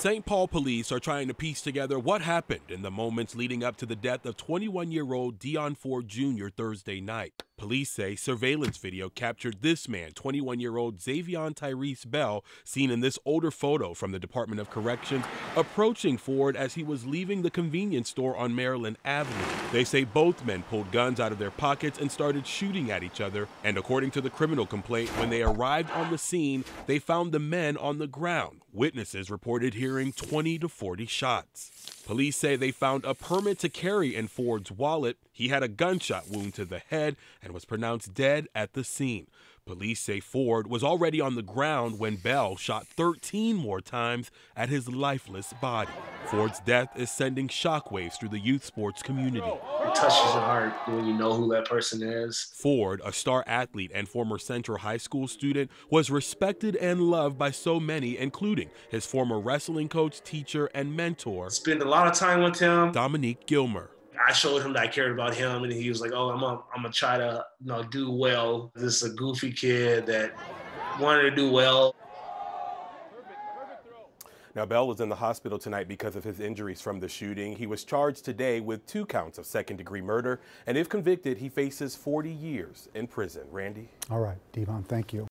St. Paul police are trying to piece together what happened in the moments leading up to the death of 21-year-old Dion Ford Jr. Thursday night. Police say surveillance video captured this man, 21-year-old Xavion Tyrese Bell, seen in this older photo from the Department of Corrections, approaching Ford as he was leaving the convenience store on Maryland Avenue. They say both men pulled guns out of their pockets and started shooting at each other, and according to the criminal complaint, when they arrived on the scene, they found the men on the ground. Witnesses reported hearing 20 to 40 shots. Police say they found a permit to carry in Ford's wallet. He had a gunshot wound to the head and was pronounced dead at the scene. Police say Ford was already on the ground when Bell shot 13 more times at his lifeless body. Ford's death is sending shockwaves through the youth sports community. It touches your heart when you know who that person is. Ford, a star athlete and former Central High School student, was respected and loved by so many, including his former wrestling coach, teacher, and mentor. Spent a lot of time with him. Dominique Gilmer. I showed him that I cared about him, and he was like, "Oh, I'm gonna try to, do well." This is a goofy kid that wanted to do well. Now, Bell was in the hospital tonight because of his injuries from the shooting. He was charged today with 2 counts of second-degree murder, and if convicted, he faces 40 years in prison. Randy? All right, Dion, thank you.